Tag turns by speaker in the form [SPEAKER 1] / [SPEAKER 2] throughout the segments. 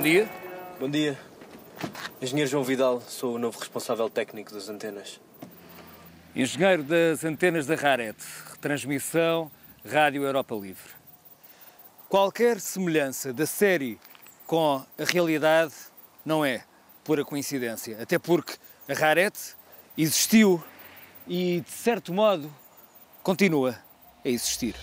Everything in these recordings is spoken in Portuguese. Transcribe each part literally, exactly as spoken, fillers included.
[SPEAKER 1] dia.
[SPEAKER 2] Bom dia. Engenheiro João Vidal, sou o novo responsável técnico das antenas.
[SPEAKER 1] Engenheiro das antenas da Raret, retransmissão Rádio Europa Livre. Qualquer semelhança da série com a realidade não é pura coincidência, até porque a Raret existiu e, de certo modo, continua a existir.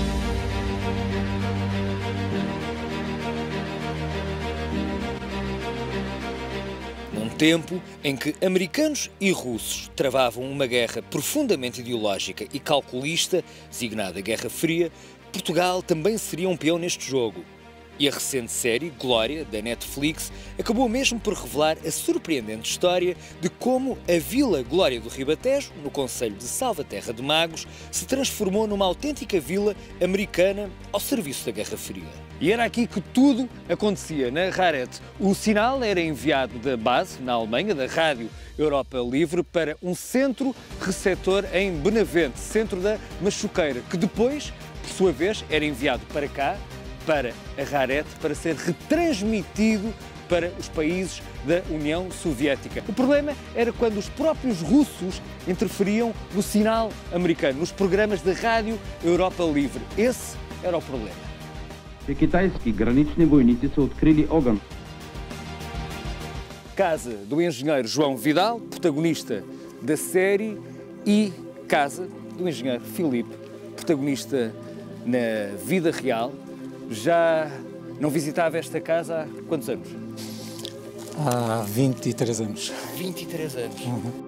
[SPEAKER 1] Num tempo em que americanos e russos travavam uma guerra profundamente ideológica e calculista, designada Guerra Fria, Portugal também seria um peão neste jogo. E a recente série, Glória, da Netflix, acabou mesmo por revelar a surpreendente história de como a Vila Glória do Ribatejo, no concelho de Salvaterra de Magos, se transformou numa autêntica vila americana ao serviço da Guerra Fria. E era aqui que tudo acontecia, na Raret. O sinal era enviado da base, na Alemanha, da Rádio Europa Livre, para um centro receptor em Benavente, centro da Machuqueira, que depois, por sua vez, era enviado para cá, para a Raret, para ser retransmitido para os países da União Soviética. O problema era quando os próprios russos interferiam no sinal americano, nos programas da Rádio Europa Livre. Esse era o problema. Casa do engenheiro João Vidal, protagonista da série, e casa do engenheiro Filipe, protagonista na vida real. Já não visitava esta casa há quantos anos?
[SPEAKER 3] Há vinte e três anos.
[SPEAKER 1] vinte e três anos.
[SPEAKER 3] Uhum.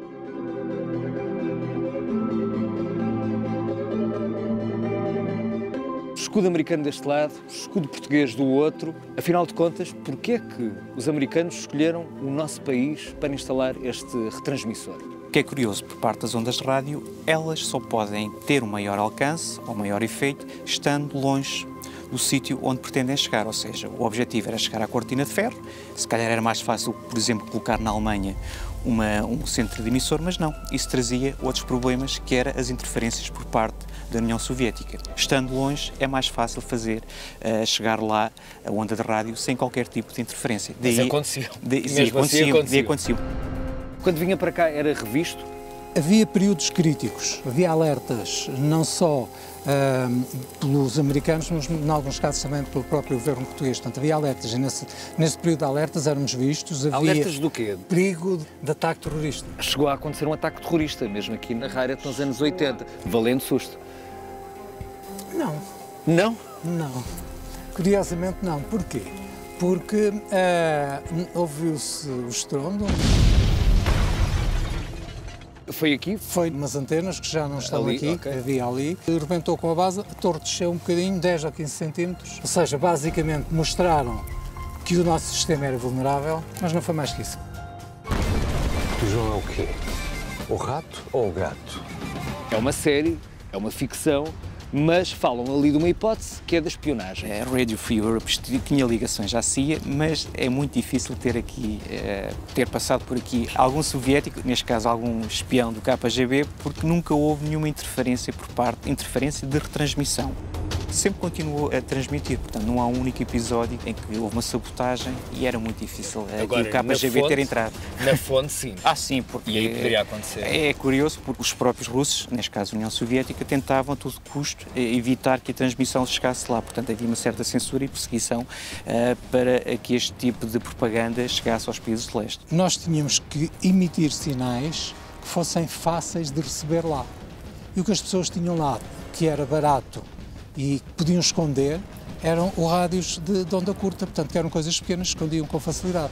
[SPEAKER 1] Escudo americano deste lado, escudo português do outro. Afinal de contas, porquê é que os americanos escolheram o nosso país para instalar este retransmissor?
[SPEAKER 4] O que é curioso, por parte das ondas de rádio, elas só podem ter um maior alcance ou maior efeito estando longe do sítio onde pretendem chegar, ou seja, o objetivo era chegar à cortina de ferro. Se calhar era mais fácil, por exemplo, colocar na Alemanha uma, um centro de emissor, mas não, isso trazia outros problemas, que era as interferências por parte da União Soviética. Estando longe, é mais fácil fazer uh, chegar lá a onda de rádio sem qualquer tipo de interferência.
[SPEAKER 1] Mas
[SPEAKER 4] Daí,
[SPEAKER 1] acontecia.
[SPEAKER 4] De,
[SPEAKER 1] Mesmo
[SPEAKER 4] acontecia,
[SPEAKER 1] assim acontecia.
[SPEAKER 4] acontecia.
[SPEAKER 1] Quando vinha para cá era revisto?
[SPEAKER 3] Havia períodos críticos, havia alertas, não só uh, pelos americanos, mas em alguns casos também pelo próprio governo português. Portanto, havia alertas e nesse, nesse período de alertas éramos vistos. Havia
[SPEAKER 1] alertas do quê?
[SPEAKER 3] Perigo de ataque terrorista.
[SPEAKER 1] Chegou a acontecer um ataque terrorista, mesmo aqui na Raret nos anos oitenta. Valendo susto.
[SPEAKER 3] Não.
[SPEAKER 1] Não?
[SPEAKER 3] Não. Curiosamente não. Porquê? Porque uh, ouviu-se o estrondo.
[SPEAKER 1] Foi aqui?
[SPEAKER 3] Foi umas antenas que já não estão
[SPEAKER 1] ali,
[SPEAKER 3] aqui,
[SPEAKER 1] okay.
[SPEAKER 3] Havia ali. Rebentou com a base, a torre desceu um bocadinho, dez a quinze centímetros. Ou seja, basicamente mostraram que o nosso sistema era vulnerável, mas não foi mais que isso.
[SPEAKER 5] O João é o quê? O rato ou o gato?
[SPEAKER 1] É uma série, é uma ficção, mas falam ali de uma hipótese que é da espionagem.
[SPEAKER 4] A Radio Free Europe tinha ligações à C I A, mas é muito difícil ter aqui, ter passado por aqui algum soviético, neste caso algum espião do K G B, porque nunca houve nenhuma interferência por parte, interferência de retransmissão. Sempre continuou a transmitir, portanto não há um único episódio em que houve uma sabotagem e era muito difícil
[SPEAKER 1] Agora,
[SPEAKER 4] aqui o K G B
[SPEAKER 1] fonte,
[SPEAKER 4] ter entrado.
[SPEAKER 1] Na fonte, sim.
[SPEAKER 4] Ah, sim, porque
[SPEAKER 1] e aí poderia acontecer.
[SPEAKER 4] É, é curioso porque os próprios russos, neste caso a União Soviética, tentavam a todo custo evitar que a transmissão chegasse lá, portanto havia uma certa censura e perseguição uh, para que este tipo de propaganda chegasse aos países de leste.
[SPEAKER 3] Nós tínhamos que emitir sinais que fossem fáceis de receber lá. E o que as pessoas tinham lá, que era barato e que podiam esconder, eram os rádios de, de onda curta, portanto que eram coisas pequenas, escondiam com facilidade.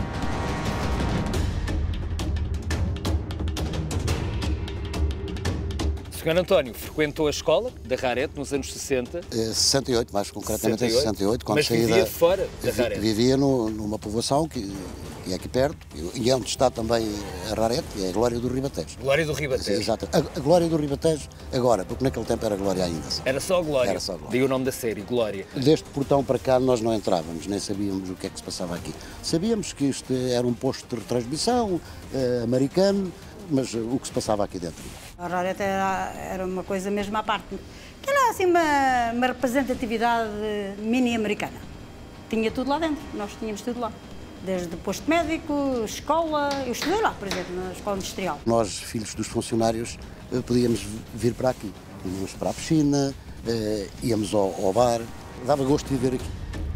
[SPEAKER 1] senhor António frequentou a escola da Raret nos anos sessenta?
[SPEAKER 6] sessenta e oito, mais concretamente em sessenta e oito. Quando
[SPEAKER 1] Mas
[SPEAKER 6] saí
[SPEAKER 1] vivia
[SPEAKER 6] da,
[SPEAKER 1] fora da Raret?
[SPEAKER 6] Vivia no, numa povoação que, que é aqui perto, e é onde está também a Raret, é a Glória do Ribatejo.
[SPEAKER 1] Glória do Ribatejo.
[SPEAKER 6] Sim, exato. A, a Glória do Ribatejo agora, porque naquele tempo era Glória ainda.
[SPEAKER 1] Era só Glória?
[SPEAKER 6] Era só Glória.
[SPEAKER 1] Daí o nome da série, Glória.
[SPEAKER 6] Deste portão para cá nós não entrávamos, nem sabíamos o que é que se passava aqui. Sabíamos que isto era um posto de retransmissão eh, americano, mas uh, o que se passava aqui dentro.
[SPEAKER 7] A Raret era, era uma coisa mesmo à parte, que era assim uma, uma representatividade mini-americana. tinha tudo lá dentro, nós tínhamos tudo lá. Desde posto médico, escola, eu estudei lá, por exemplo, na escola industrial.
[SPEAKER 6] Nós, filhos dos funcionários, podíamos vir para aqui. Íamos para a piscina, íamos ao, ao bar, dava gosto de viver aqui.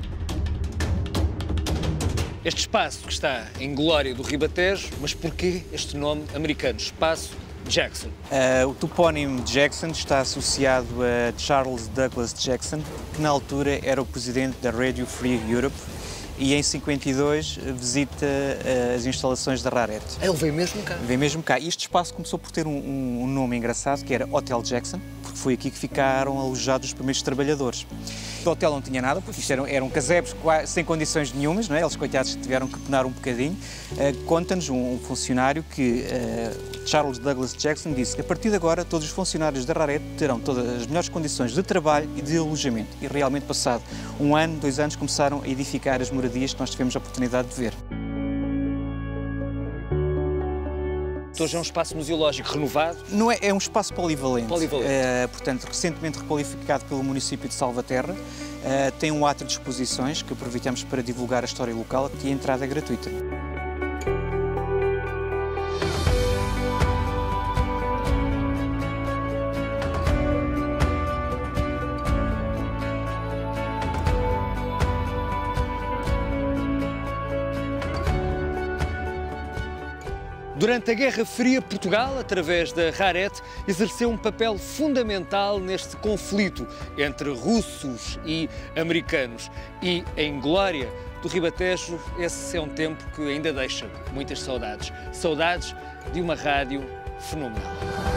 [SPEAKER 1] Este espaço que está em Glória do Ribatejo, mas porquê este nome americano, Espaço Jackson?
[SPEAKER 4] Uh, o topónimo Jackson está associado a Charles Douglas Jackson, que na altura era o presidente da Radio Free Europe e em cinquenta e dois visita uh, as instalações da Raret.
[SPEAKER 1] Ele veio mesmo cá?
[SPEAKER 4] Veio mesmo cá. E este espaço começou por ter um, um, um nome engraçado, que era Hotel Jackson, porque foi aqui que ficaram alojados os primeiros trabalhadores. O hotel não tinha nada, porque isto eram, eram casebres sem condições nenhumas, não é? Eles, coitados, tiveram que penar um bocadinho. Uh, Conta-nos um, um funcionário que, uh, Charles Douglas Jackson, disse que a partir de agora todos os funcionários da Raret terão todas as melhores condições de trabalho e de alojamento. E realmente, passado um ano, dois anos, começaram a edificar as moradias que nós tivemos a oportunidade de ver.
[SPEAKER 1] Hoje é um espaço museológico renovado?
[SPEAKER 4] Não é, é um espaço polivalente.
[SPEAKER 1] Polivalente.
[SPEAKER 4] Uh, portanto, recentemente requalificado pelo município de Salvaterra, uh, tem um ato de exposições que aproveitamos para divulgar a história local e a entrada é gratuita.
[SPEAKER 1] Durante a Guerra Fria, Portugal, através da Raret, exerceu um papel fundamental neste conflito entre russos e americanos. E em Glória do Ribatejo, esse é um tempo que ainda deixa muitas saudades. Saudades de uma rádio fenomenal.